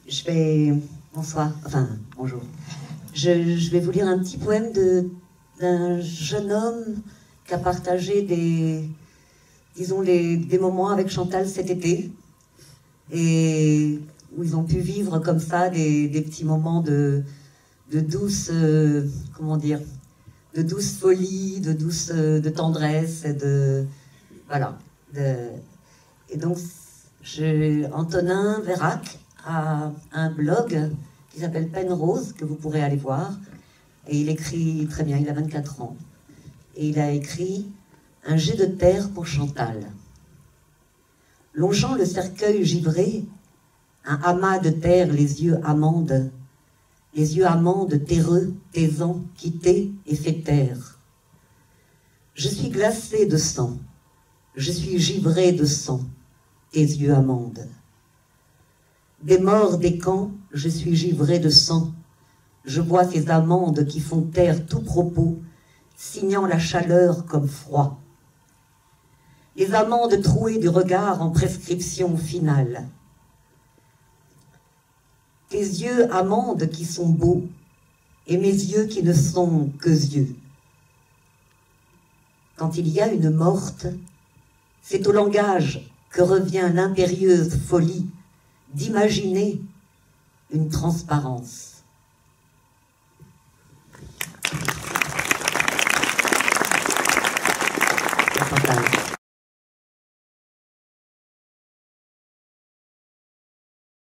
Je vais... Bonsoir, enfin, bonjour. Je vais vous lire un petit poème d'un jeune homme qui a partagé des moments avec Chantal cet été, et où ils ont pu vivre comme ça des petits moments de douce, comment dire, de douce folie, de tendresse, et voilà. Et donc, Antonin Vérac a un blog qui s'appelle Penrose, que vous pourrez aller voir, et il écrit très bien, il a 24 ans, et il a écrit « Un jet de terre pour Chantal ». Longeant le cercueil givré, un amas de terre, les yeux amandes terreux, taisant, quittés et fait taire. Je suis glacé de sang, je suis givré de sang, tes yeux amandes. Des morts des camps, je suis givré de sang, je vois ces amandes qui font taire tout propos, signant la chaleur comme froid. Les amandes trouées du regard en prescription finale. Tes yeux amandes qui sont beaux, et mes yeux qui ne sont que yeux. Quand il y a une morte, c'est au langage que revient l'impérieuse folie d'imaginer une transparence. Chantal.